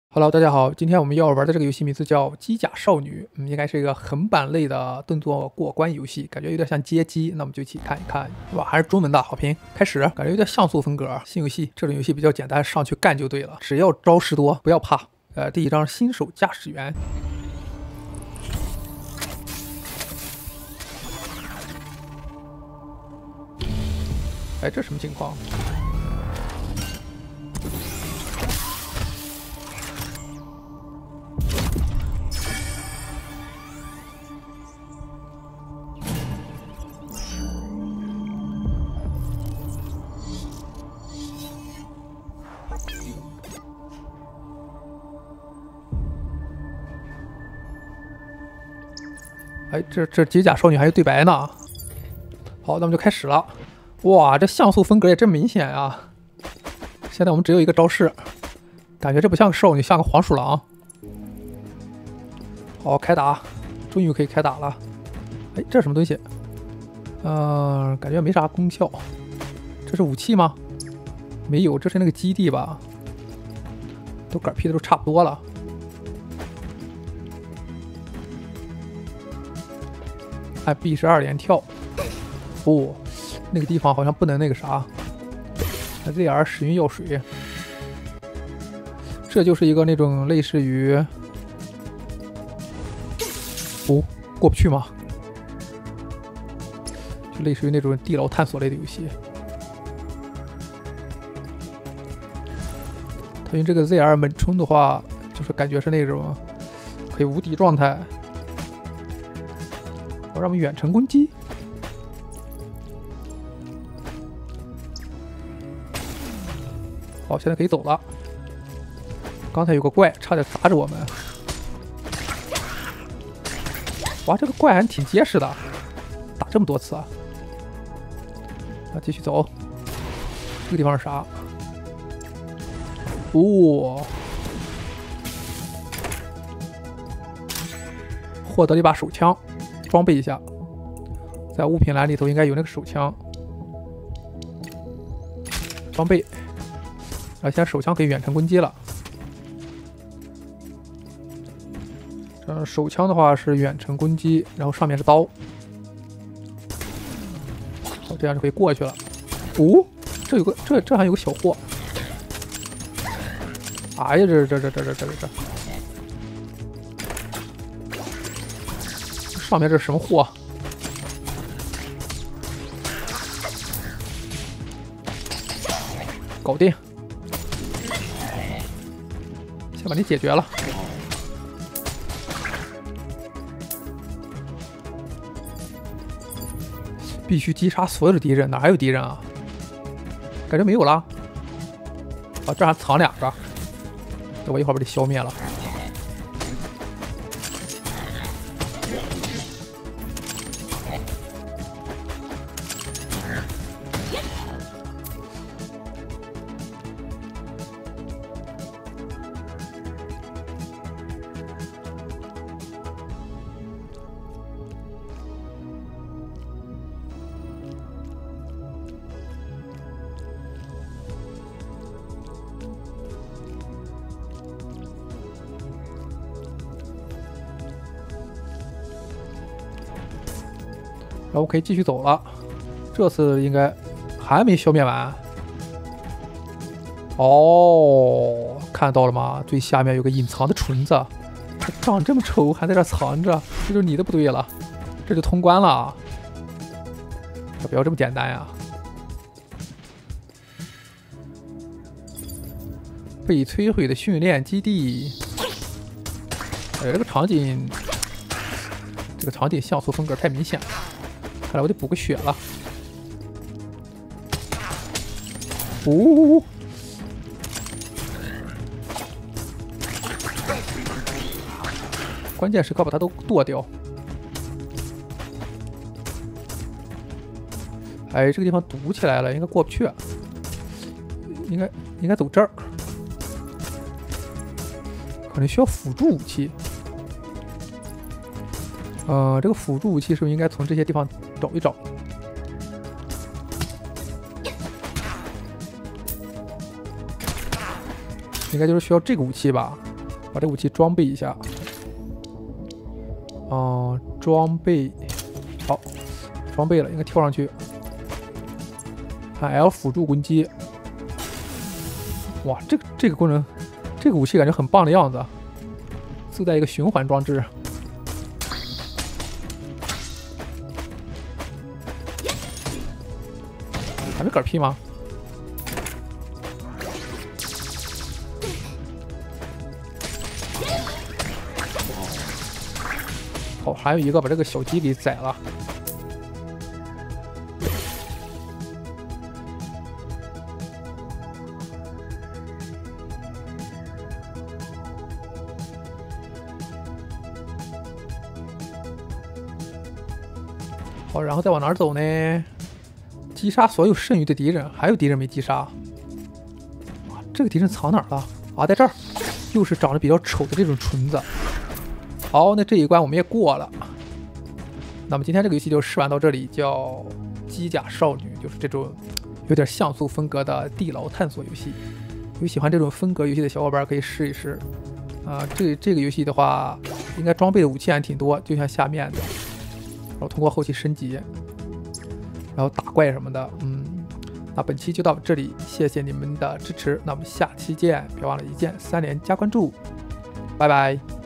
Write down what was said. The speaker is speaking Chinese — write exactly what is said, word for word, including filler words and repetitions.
Hello，大家好，今天我们要玩的这个游戏名字叫《机甲少女》，嗯，应该是一个横版类的动作过关游戏，感觉有点像街机，那我们就一起看一看。哇，还是中文的好评。开始，感觉有点像素风格。新游戏，这种游戏比较简单，上去干就对了，只要招式多，不要怕。呃，第一章新手驾驶员。哎，这什么情况？ 哎，这这机甲少女还有对白呢。好，那么就开始了。哇，这像素风格也真明显啊！现在我们只有一个招式，感觉这不像个少女，像个黄鼠狼。好，开打，终于可以开打了。哎，这是什么东西？嗯、呃，感觉没啥功效。这是武器吗？没有，这是那个基地吧？都嗝屁的都差不多了。 按 B 十二连跳，哦，那个地方好像不能那个啥。那 Z R 使用药水，这就是一个那种类似于，哦，过不去吗？就类似于那种地牢探索类的游戏。他用这个 Z R 猛冲的话，就是感觉是那种可以无敌状态。 让我们远程攻击。好，现在可以走了。刚才有个怪差点砸着我们。哇，这个怪还挺结实的，打这么多次啊！那继续走。这个地方是啥？哦，获得了一把手枪。 装备一下，在物品栏里头应该有那个手枪。装备，啊，现在手枪可以远程攻击了。这手枪的话是远程攻击，然后上面是刀。好，这样就可以过去了。哦，这有个这这还有个小货。哎呀，这这这这这这这这。 上面这是什么货？搞定，先把你解决了。必须击杀所有的敌人，哪还有敌人啊？感觉没有了。啊，这还藏两个，等我一会儿把这消灭了。 然后可以继续走了，这次应该还没消灭完。哦，看到了吗？最下面有个隐藏的虫子，它长这么丑，还在这藏着，这就是你的不对了，这就通关了。可不要这么简单呀！被摧毁的训练基地，哎，这个场景，这个场景像素风格太明显了。 看来我得补个血了。哦，关键时刻把它都剁掉。哎，这个地方堵起来了，应该过不去。应该应该走这儿，可能需要辅助武器。呃，这个辅助武器是不是应该从这些地方？ 找一找，应该就是需要这个武器吧？ 把这武器装备一下。哦、呃，装备好，装备了，应该跳上去。按 L 辅助攻击。哇，这个这个功能，这个武器感觉很棒的样子，自带一个循环装置。还没嗝屁吗？哦，还有一个把这个小鸡给宰了。好，然后再往哪儿走呢？击杀所有剩余的敌人，还有敌人没击杀。哇，这个敌人藏哪儿了？啊，在这儿，又是长得比较丑的这种虫子。好，那这一关我们也过了。那么今天这个游戏就试玩到这里，叫《机甲少女》，就是这种有点像素风格的地牢探索游戏。有喜欢这种风格游戏的小伙伴可以试一试。啊、呃，这这个游戏的话，应该装备的武器还挺多，就像下面的。然后通过后期升级。然后打怪什么的，嗯，那本期就到这里，谢谢你们的支持，那我们下期见，别忘了一键三连加关注，拜拜。